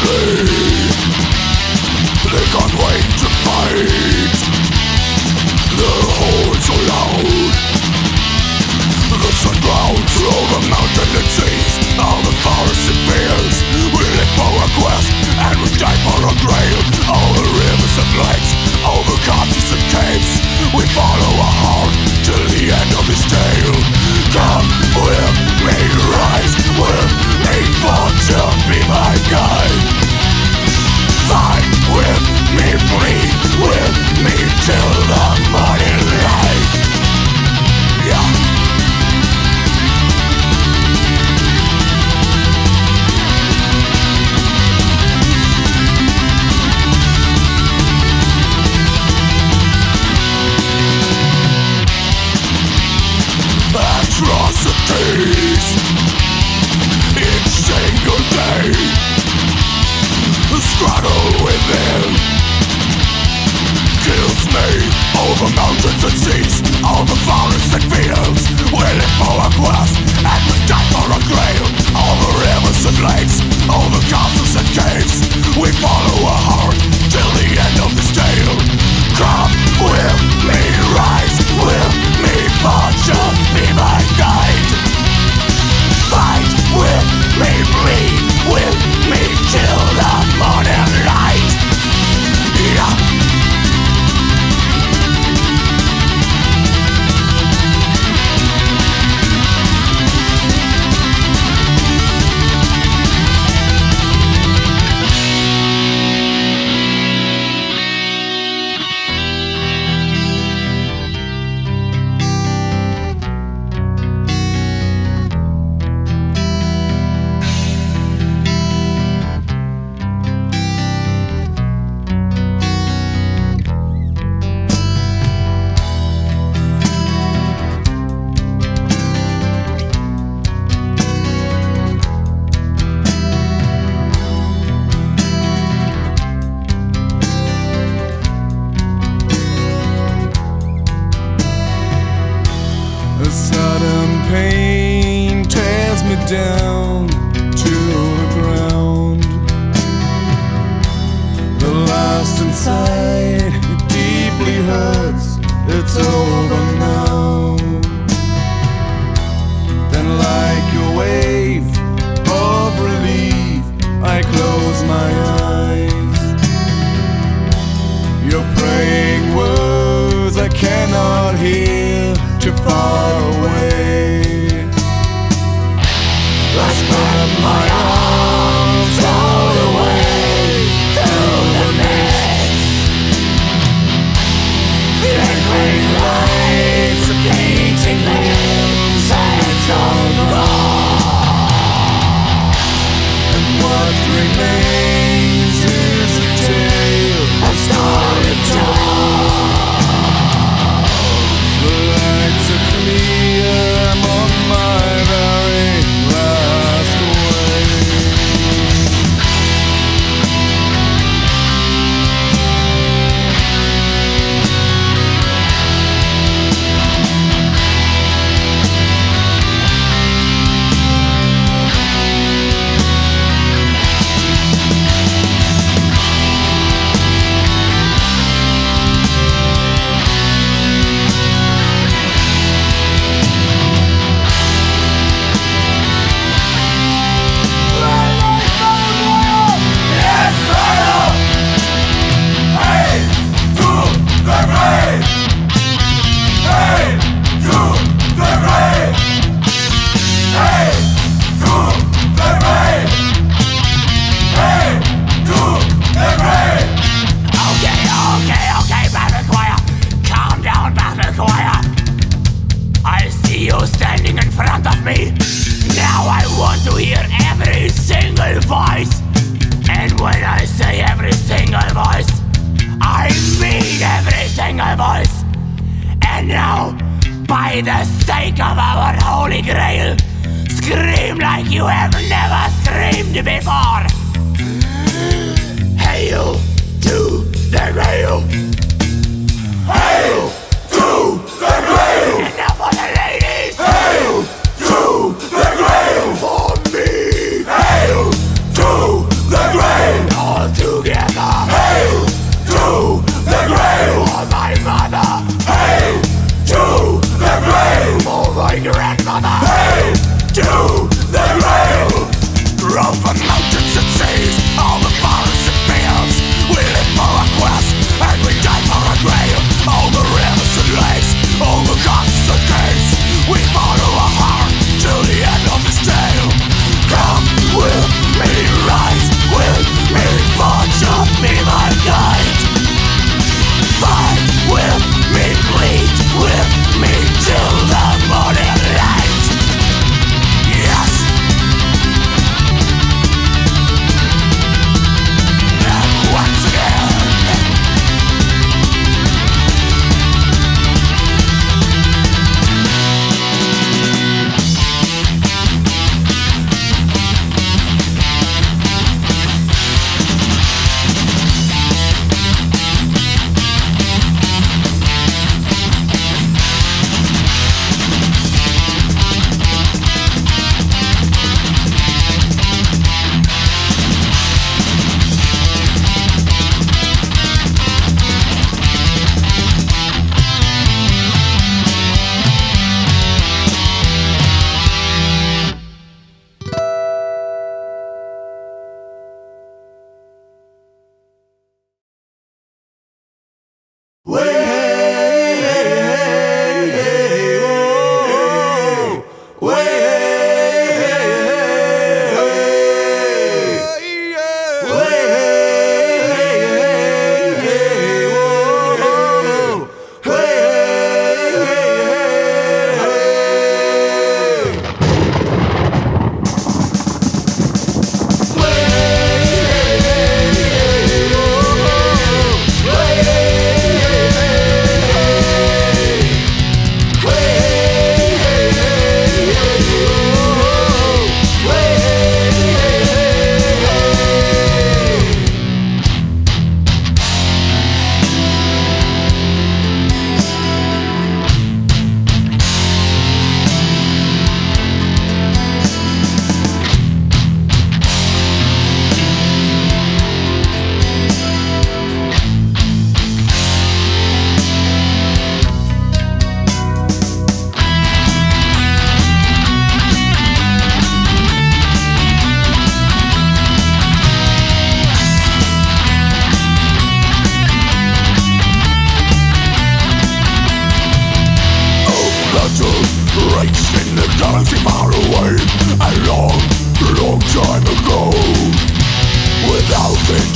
down to the ground. The last inside, it deeply hurts. It's over now. Then like a wave of relief, I close my eyes. Your praying words I cannot hear, too far away. I spread my arms all the way through the mist. Flickering lights, fleeting limbs, and it's all gone. And what remains is a tale, a story told. The lights are clear, I'm on my very last way. Standing in front of me, now I want to hear every single voice. And when I say every single voice, I mean every single voice. And now, by the sake of our holy grail, scream like you have never screamed before. Hail to the grail! Hail to the grail! And now for the ladies! Hail to the grail! For me! Hail to the grail!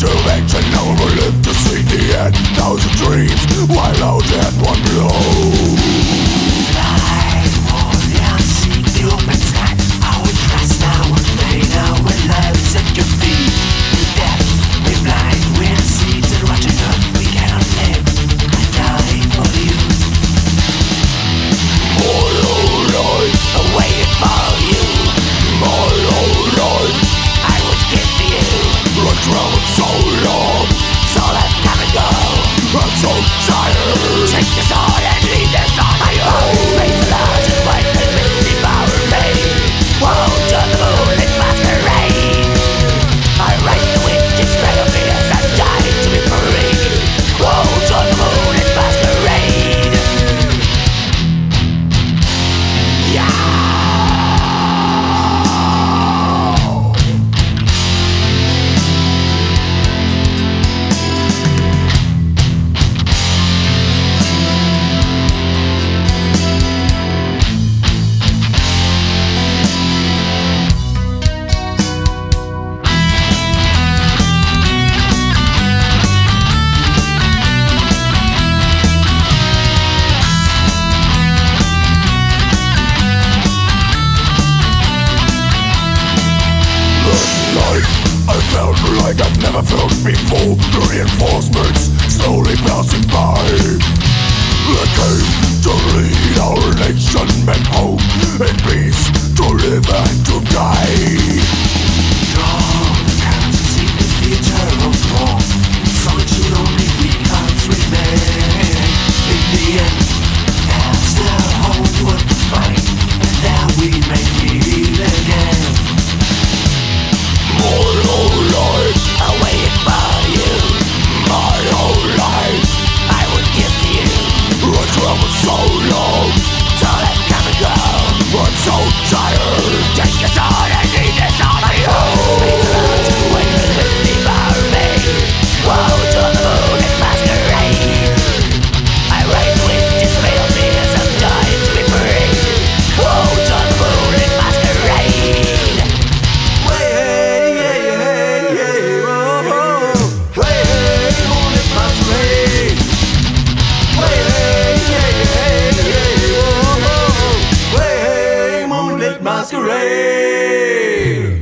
to action, now we will live to see the end. Thousand dreams, while out at one blow. Fly, warrior, seek the open sky. Our trust now will fade, our lives at your feet. In death, we're blind, we're seeds and watching up. We cannot live, I die for you. My whole life, I waited for you. My whole life, I was giving you. I traveled so long, so I've come and go. I'm so tired. Take this heart and leave this on my own. Face the large and white and misty power me. Woe to the moonlit masquerade. I write the witch's spell of fears. I'm dying to be free. Woe to the moonlit masquerade. Yeah. I felt like I've never felt before. The reinforcements slowly passing by. They came to lead our nation back home in peace, to live and to die. Dawn can't see the future of war. Solitude only weakens remain. In the end, there's still hope worth the fight, and there we may meet again. My whole life, I waited for you. My whole life, I would give to you. I traveled so long, so let come and go. I'm so tired. Take your sword and leave this on my own. Space around you, wait for the misty bar me. Woe to the moon and masquerade. I write the witch's veil fears. I'm dying to be free. Woe to the moon and masquerade. Masquerade.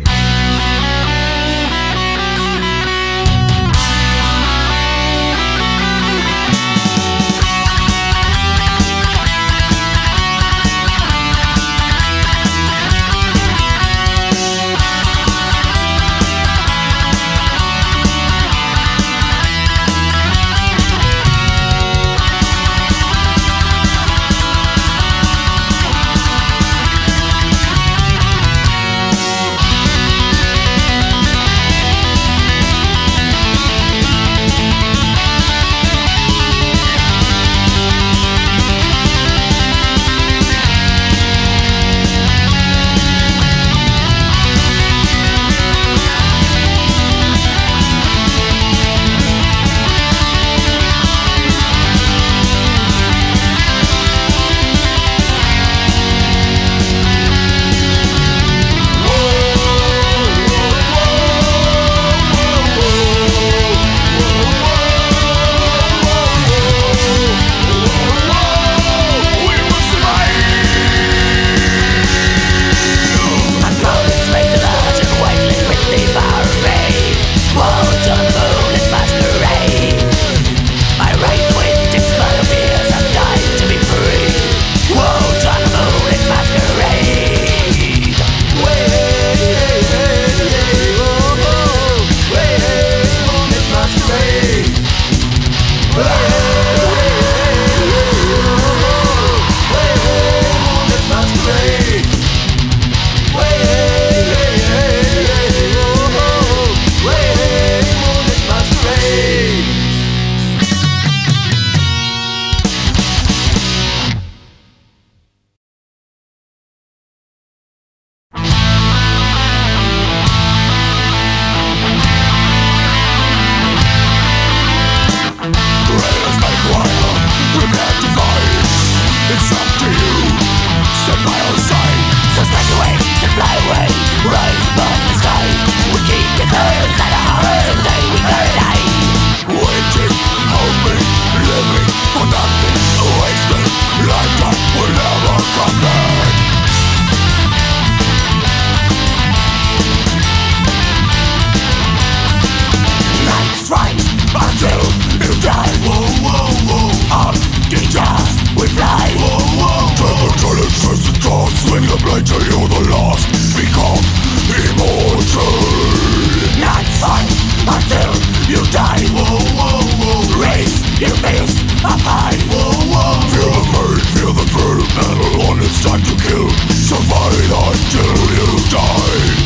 swing the blade till you're the last. Become immortal. Not fight until you die. Raise your fist up high. Feel the pain, feel the thrill. Battle on, it's time to kill. Survive until you die.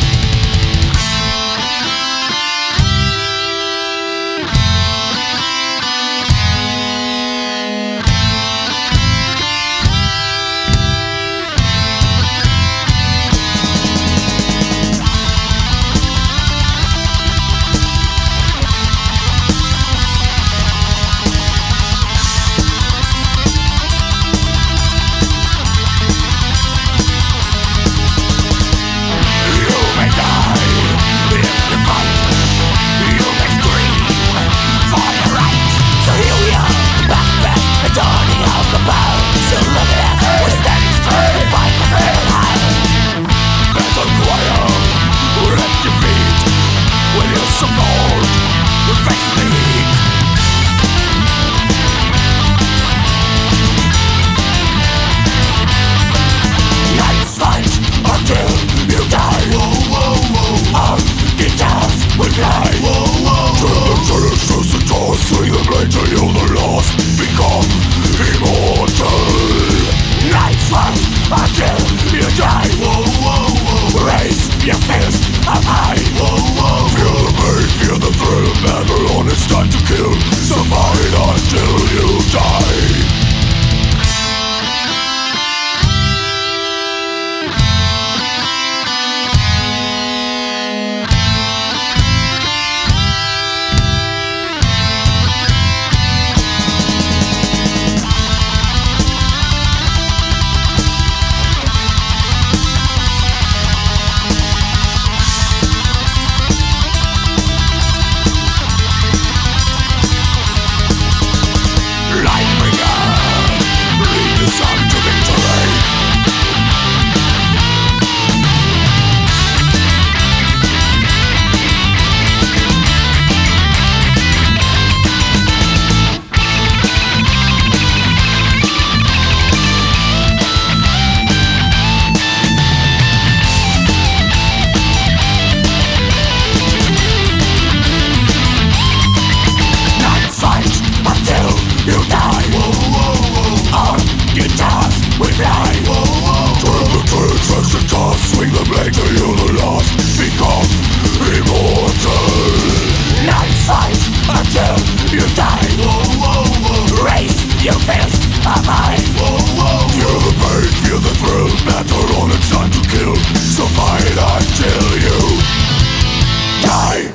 Swing the blade till you're the last. Become immortal. Night fight until you die. Raise your fist up high. Feel the pain, feel the thrill. Battle on, it's time to kill. Survive until you die. Swing the blade till you're the last. Become immortal. Night fight until you die. Raise your fist up high. Feel the pain, feel the thrill. Battle on, it's time to kill. Survive until you die.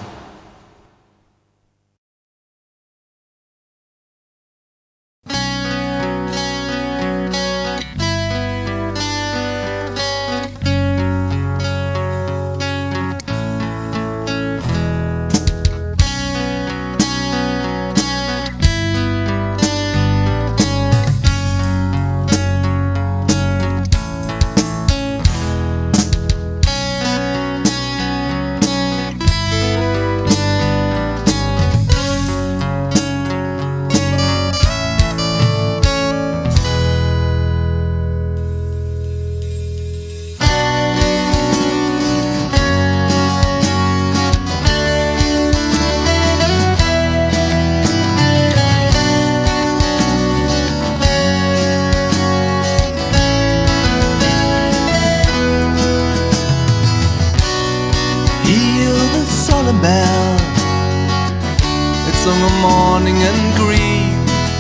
Bell. It sung a mourning and grief.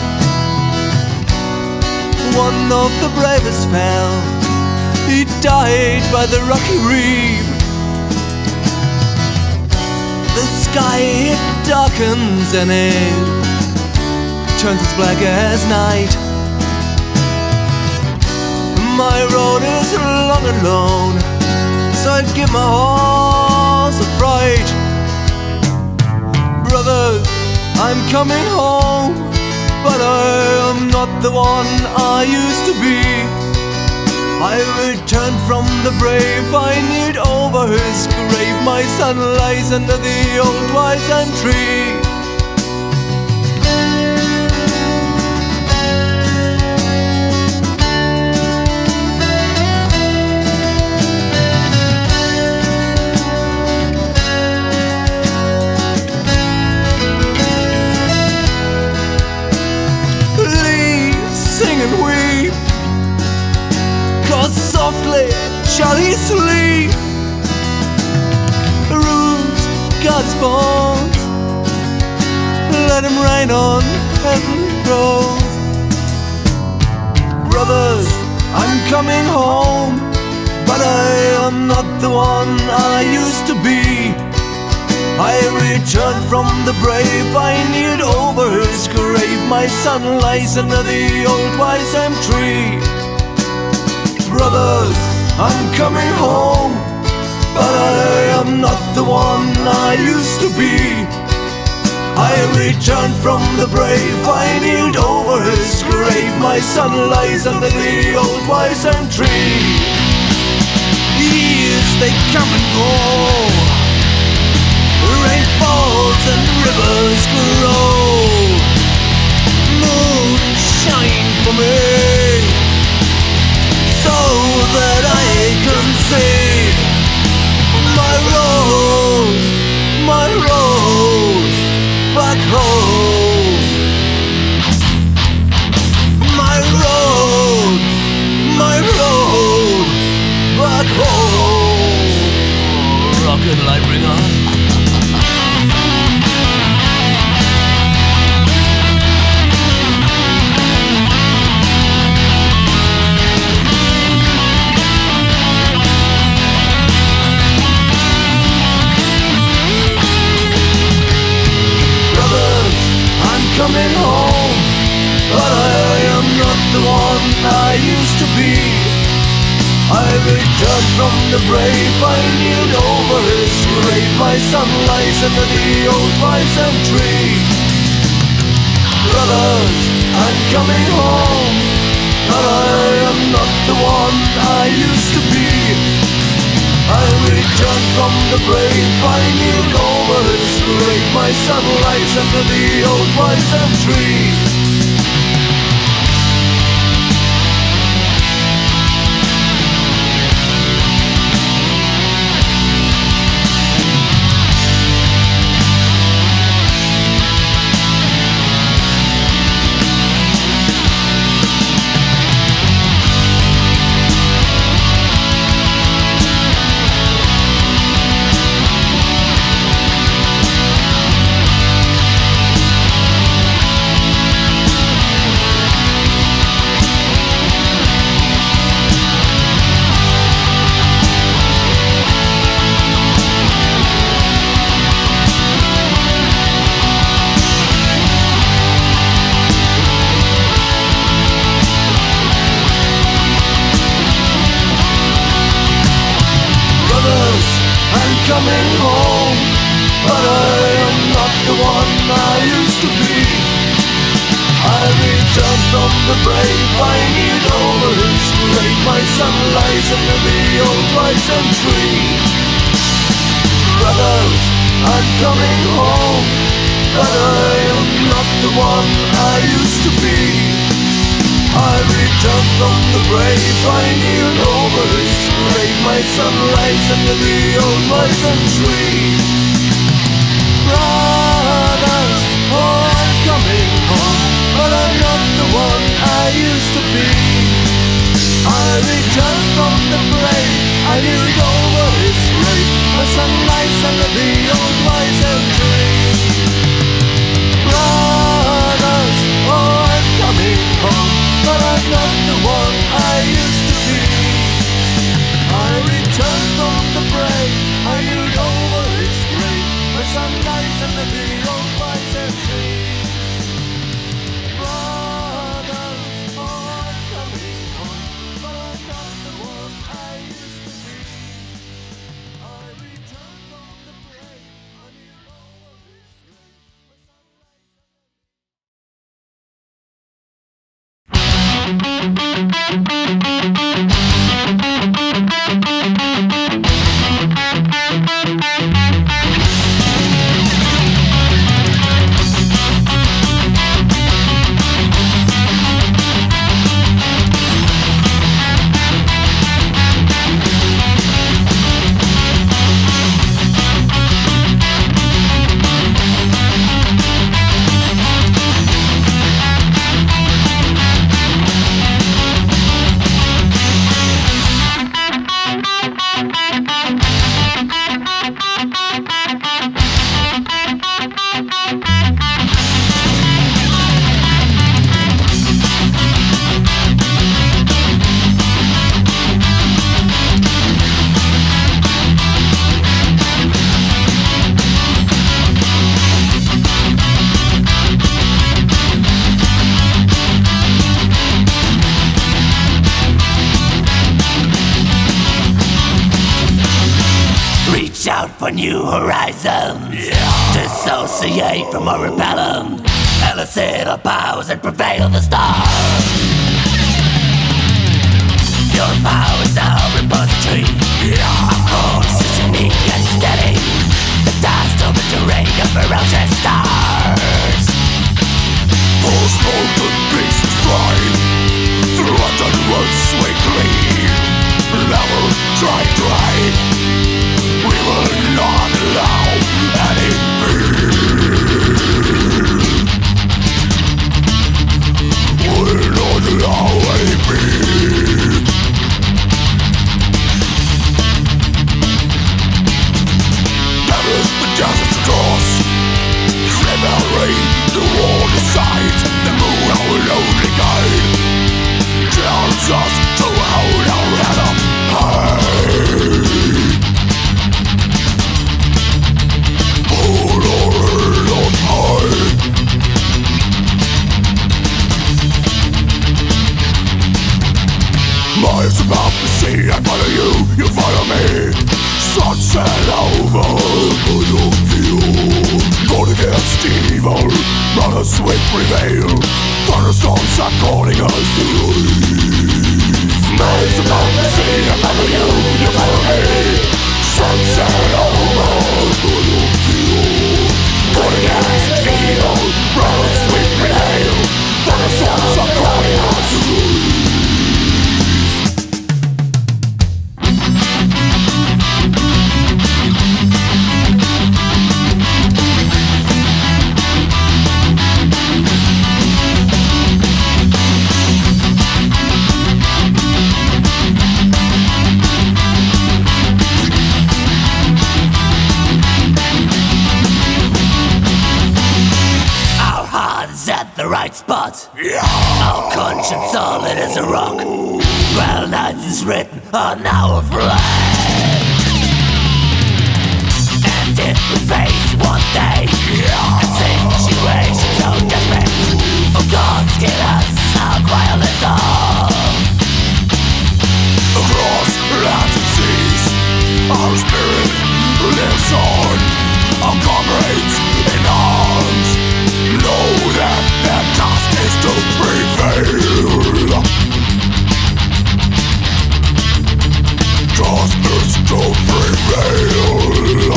One of the bravest fell. He died by the rocky reef. The sky it darkens and it turns as black as night. My road is long and lone, so I give my horse a fright. Brothers, I'm coming home, but I am not the one I used to be. I returned from the brave, I kneeled over his grave. My son lies under the old wise elm tree. asleep. Rules God's born, let him rain on heavenly throne. Brothers, I'm coming home, but I am not the one I used to be. I returned from the brave, I kneeled over his grave. My son lies under the old Wiseham tree. Brothers, I'm coming home, but I am not the one I used to be. I returned from the brave, I kneeled over his grave. My son lies under the old Wiseham tree. Years they come and go, rain falls and rivers grow. Moon shine for me, so that I can see my road back home. My road back home. Rocket light bringer. Coming home, but I am not the one I used to be. I returned from the brave, I kneeled over his grave. My son lies under the old Wiseham tree. Brothers, I'm coming home, but I am not the one I used to be. I returned from the brave, I kneeled over his grave. My son lies under the old Wiseham tree. Coming home, but I am not the one I used to be. I returned from the brave, I kneeled over his grave. My son lies under the old Wiseham tree. Brothers, I'm coming home, but I am not the one I used to be. I returned from the brave, I kneeled over his grave. My son lies under the old Wiseham tree. Brothers, oh, I'm coming home, but I'm not the one I used to be. I returned from the brave, I kneeled over his grave. My son lies under the old Wiseham tree. Brothers, oh, I'm coming home, but I'm not the one I used to be. I returned from the brave, I kneeled over his grave. My son lies under the old Wiseham tree. Brothers, oh, I'm coming home, but I'm not the one I used to be. I returned from the brave, I kneeled over his grave. My son lies under the out for new horizons. Dissociate from our repellent, elicit our powers and prevail the stars. Your power is our repository. Our course is unique and steady. The dust of the terrain of ferocious stars. For smoke and beasts to thrive, through underworld sway clean. Never try to hide. We will not allow any pain. Will not allow any pain. That is the desert's cross. Slip our rain, the world decides. The moon our lonely guide tells us to hold our head up high. Hold our head up high. Miles above the sea, I follow you, you follow me. Sunset over, good of you. Going against evil, not a swift prevail. Thunderstorms are calling us to leave. Miles above the sea, I follow you, you follow me. Sunset over, good of you. Going against evil, not a swift prevail. Thunderstorms are calling us to leave. The right spot. Our conscience solid as a rock. Well, nights is written on our flag. And if we face one day a situation so desperate, oh God, kill us, our violent song. Across lands and seas, our spirit lives on. Our comrades in arms know that their task is to prevail. Task is to prevail.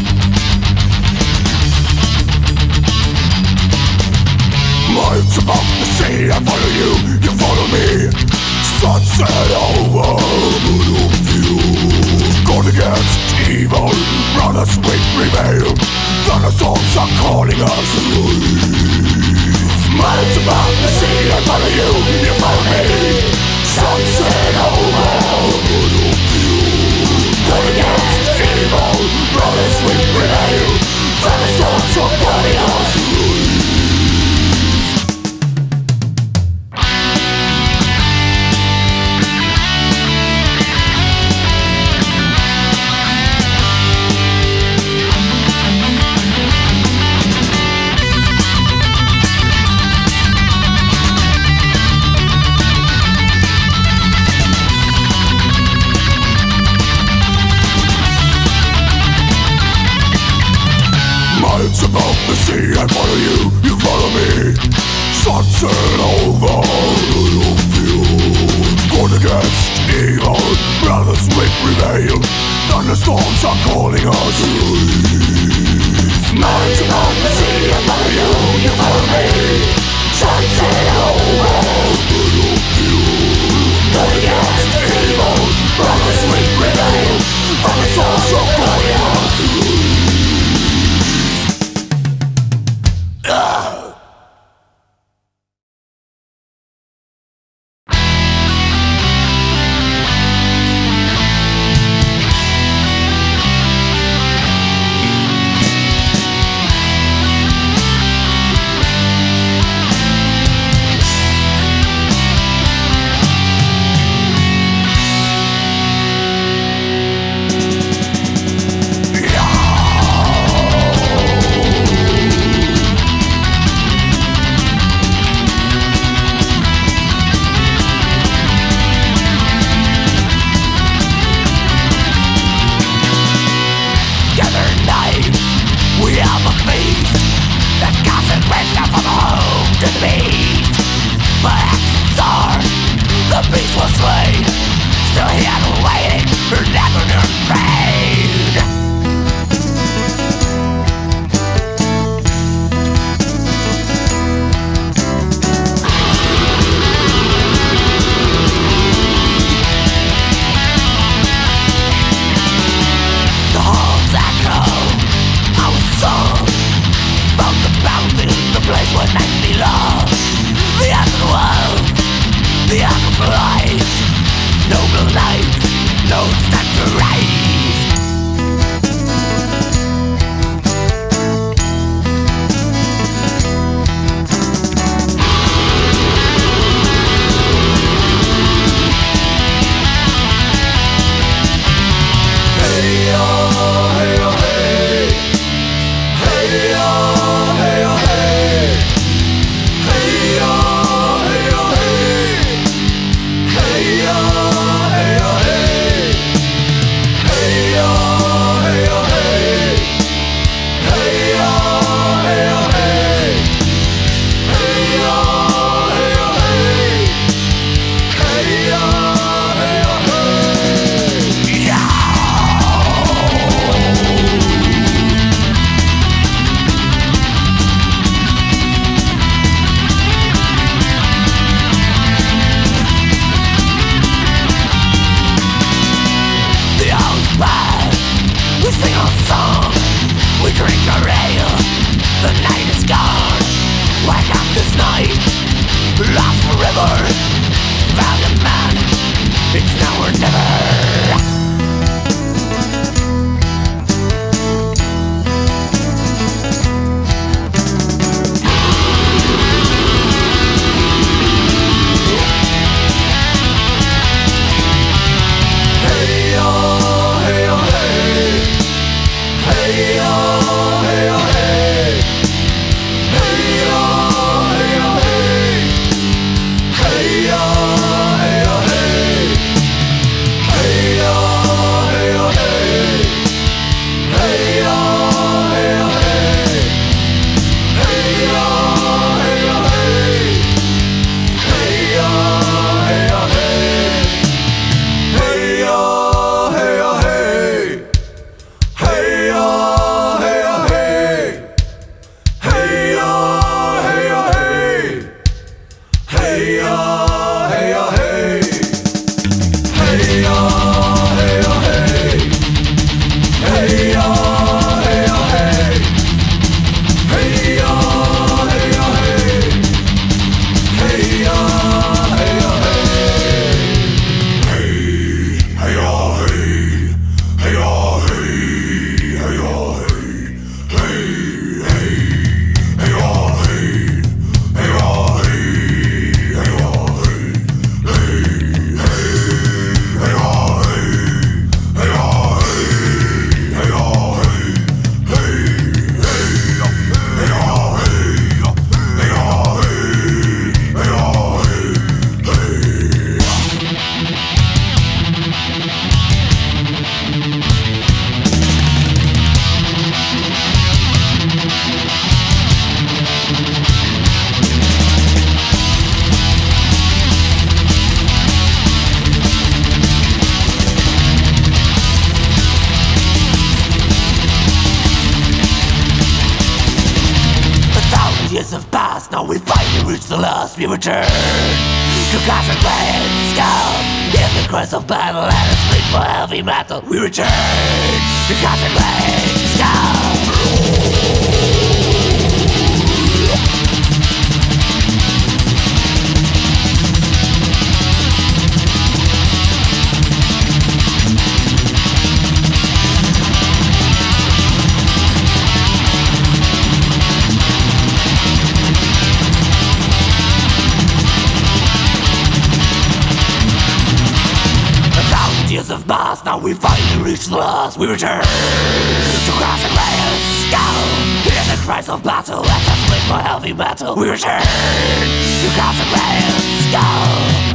Miles above the sea, I follow you, you follow me. Sunset over, good of you. Gone against evil, brothers we prevail. Thunderstorms are calling us to leave. Miles above the sea, I follow you, you follow me. Sunset over, good of you. Gone against evil, brothers we prevail. Thunderstorms are calling us to leave. Miles above the sea, I follow you, you follow me. Sunset over, good of you. Gone against evil, brothers we prevail. Thunderstorms are calling us to leave. Miles above the sea, I follow you, you follow me. Sunset over, good of you. Gone against evil, brothers we prevail. Thunderstorms are calling us to leave. a beast. The gossip raised up from the home to the beast. But actions are, the beast was slain. Still here waiting for never to fade. The halls echo our song about the battlefield, the place where nights belong. The end of the world, the afterlife. Noble light, no time to rise. Hey oh, hey oh, hey. Hey oh, hey oh, hey. Hey oh, hey oh, hey. Hey oh, hey oh, hey. Hey oh, hey oh, hey. Hey oh, hey oh, hey. Hey oh, hey oh, hey. Hey oh, hey oh, hey. The hour's bad, we sing our song, we drink our ale, the night is gone. Wake up this night, lost forever. Valiant man, it's now or never. Hey oh, hey oh, hey. Hey oh, hey oh, hey. Hey oh, hey oh, hey. Hey oh, hey oh, hey. Hey oh, hey oh, hey. Hey oh, hey oh, hey. Hey oh, hey oh, hey. Hey oh, hey oh, hey. Hey oh, hey oh, hey. Hey oh, hey oh, hey. Hey oh, hey oh, hey. Hey oh, hey oh, hey. Hey oh, hey oh, hey. Hey oh, hey oh, hey. Hey oh, hey oh, hey. Hey oh, hey oh, hey. Hey oh, hey. Hey oh, hey. Hey oh, hey. Hey, hey. Hey oh, hey. Hey oh, hey. Hey oh, hey. Hey, hey. Hey oh, hey. Hey oh, hey. Hey oh, hey. Hey, hey. Hey oh, hey. Hey oh, hey. Hey oh, hey. Years have passed, now we finally reached the last. We return to consecrated skull. In the crest of battle and a split for heavy metal. We return to consecrated skull. Years of mass, now we finally reached the last. We return to consecrated skull. In the Christ of battle, let us split for heavy metal. We return to consecrated skull.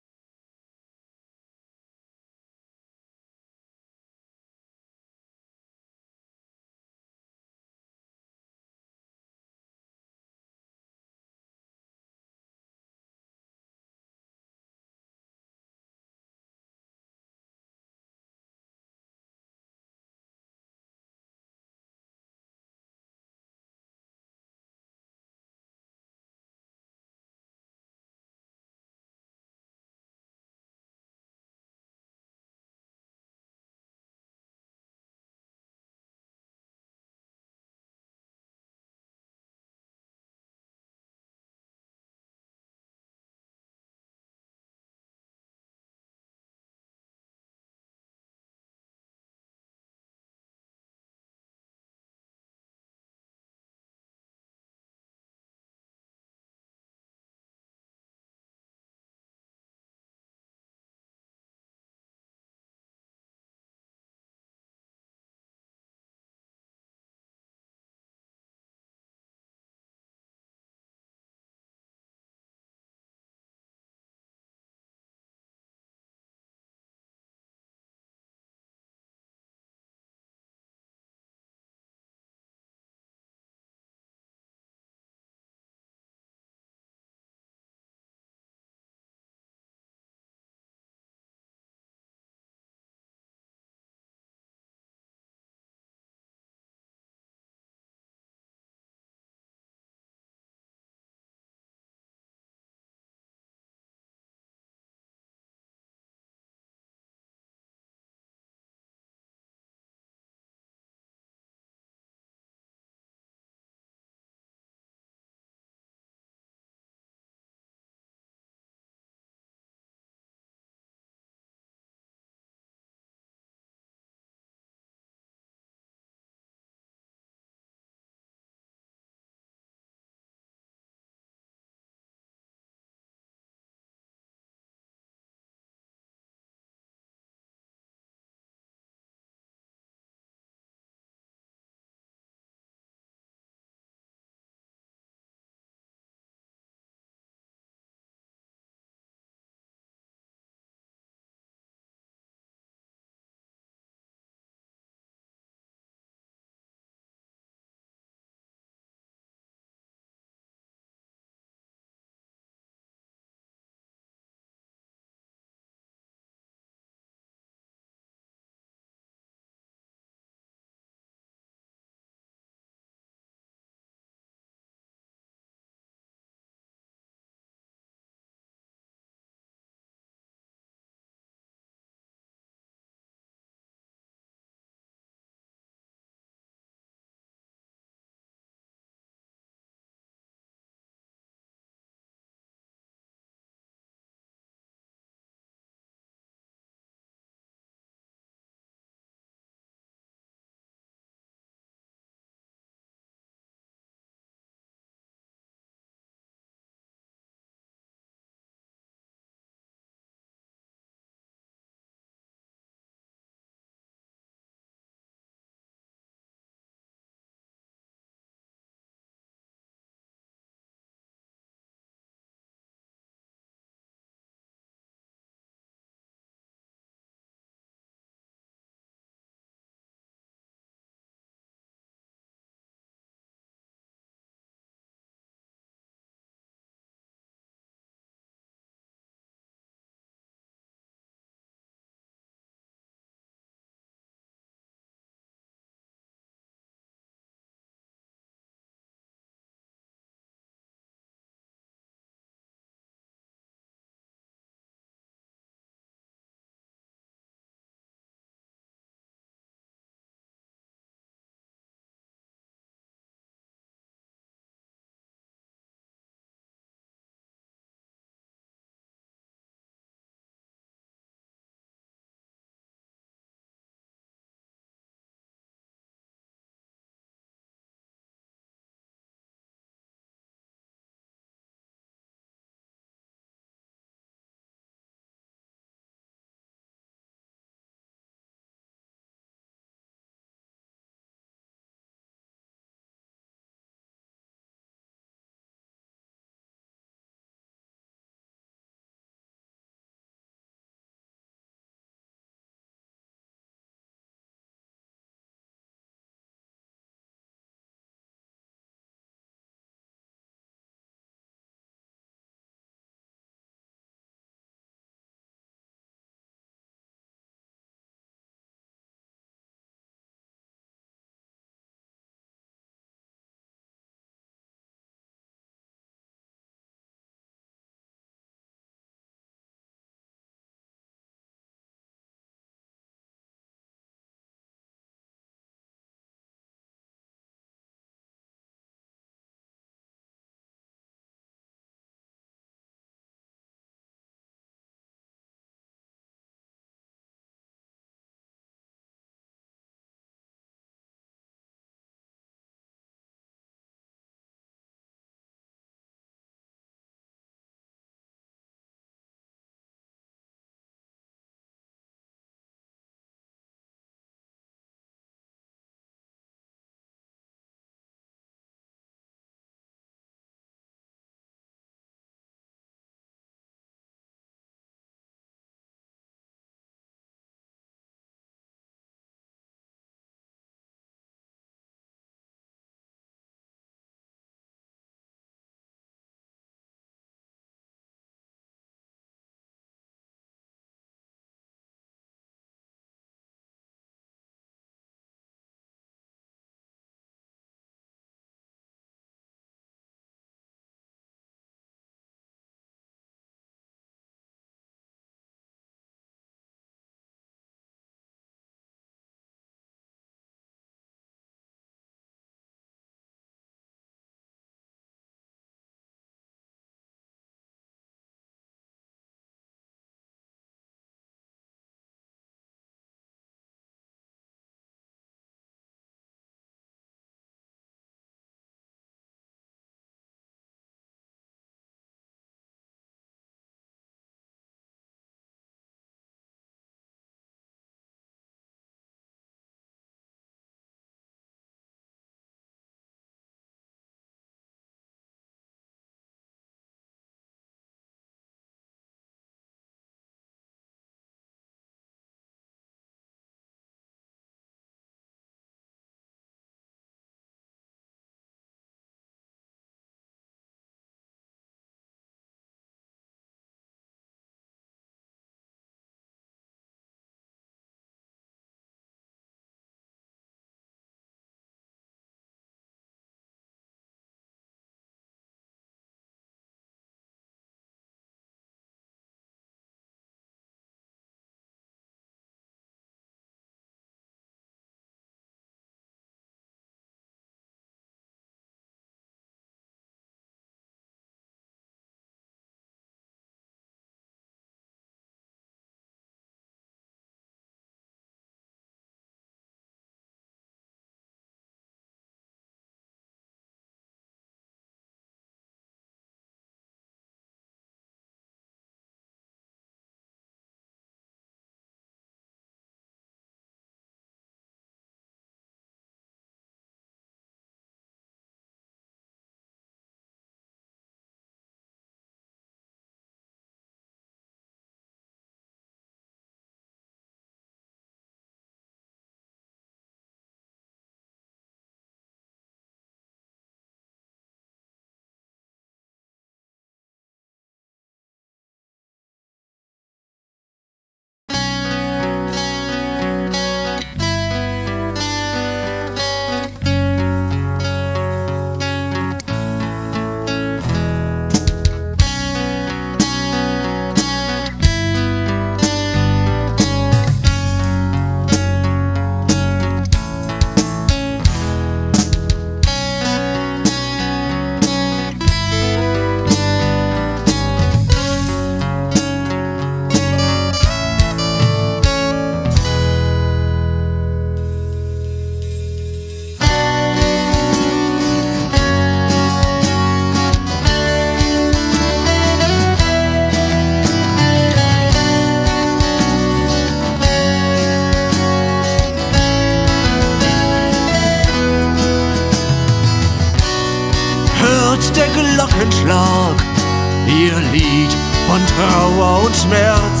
der Glockenschlag, ihr Lied von Trauer und Schmerz.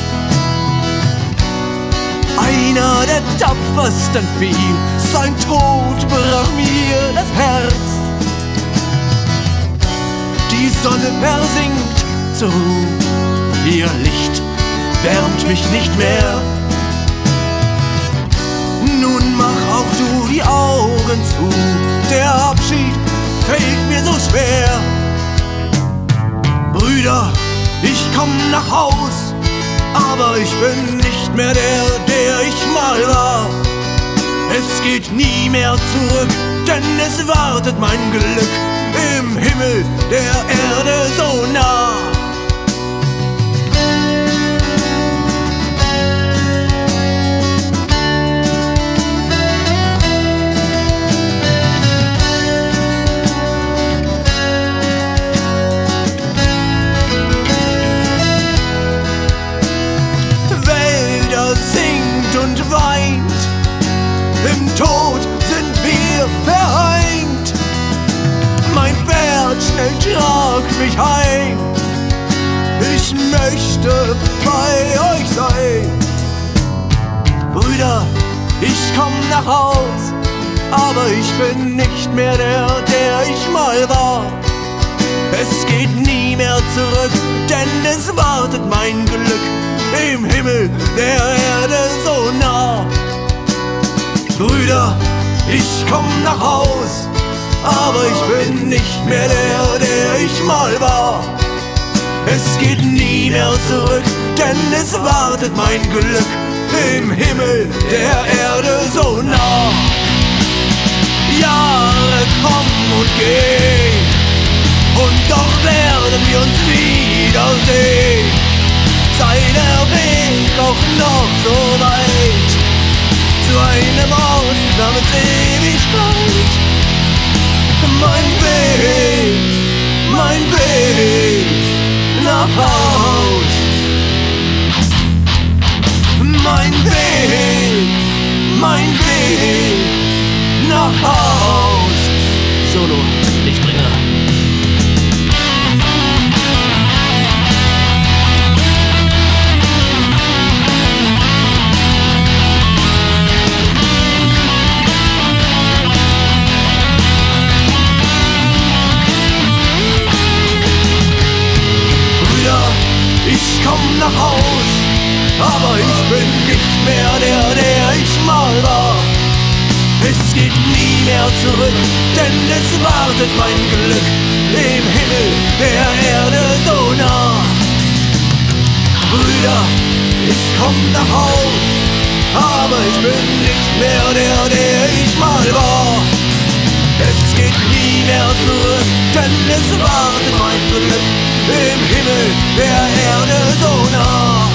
Einer der tapfersten fiel, sein Tod brach mir das Herz. Die Sonne versinkt zur Ruhe, ihr Licht wärmt mich nicht mehr. Nun mach auch du die Augen zu, der Abschied fällt mir so schwer. Brüder, ich komm nach Haus, aber ich bin nicht mehr der ich mal war. Es geht nie mehr zurück, denn es wartet mein Glück im Himmel der Erde so nah. Und weint, im Tod sind wir vereint. Mein Pferd schnell tragt mich heim, ich möchte bei euch sein. Brüder, ich komm nach Haus, aber ich bin nicht mehr der ich mal war. Es geht nie mehr zurück, denn es wartet mein Glück im Himmel der Erde so nah. Brüder, ich komm nach Haus, aber ich bin nicht mehr der ich mal war. Es geht nie mehr zurück, denn es wartet mein Glück im Himmel der Erde so nah. Jahre kommen und gehen, und doch werden wir uns wiedersehen. Sei der Weg auch noch so weit zu einem Ort namens Ewigkeit. Mein Weg nach Haus. Mein Weg nach Haus. Solo, Lichtbringer. Ich komm nach Haus, aber ich bin nicht mehr der ich mal war. Es geht nie mehr zurück, denn es wartet mein Glück im Himmel der Erde so nah. Brüder, ich komm nach Haus, aber ich bin nicht mehr der ich mal war. Es geht nie mehr zurück, denn es wartet mein Glück im Himmel der Erde so nah.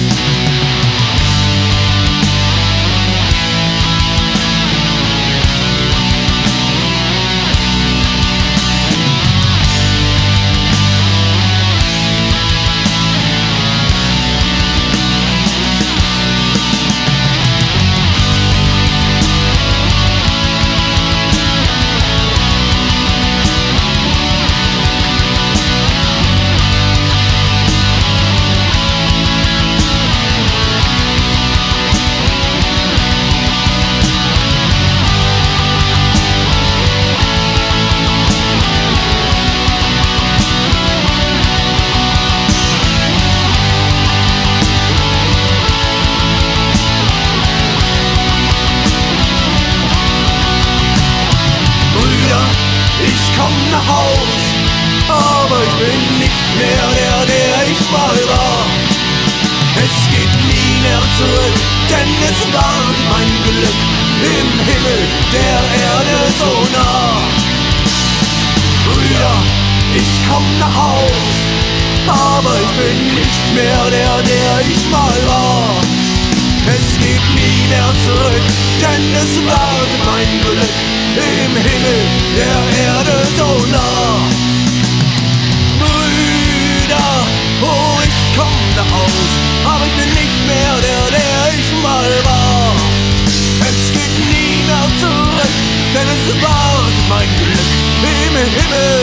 Ich komm nach Haus, aber ich bin nicht mehr der ich mal war. Es geht nie mehr zurück, denn es wartet mein Glück im Himmel der Erde so nah. Brüder, ich komm nach Haus, aber ich bin nicht mehr der ich mal war. Es geht nie mehr zurück, denn es wartet mein Glück im Himmel der Erde so nah. Brüder, oh, ich komm nach Haus, aber ich bin nicht mehr der ich mal war. Es geht nie mehr zurück, denn es wartet mein Glück im Himmel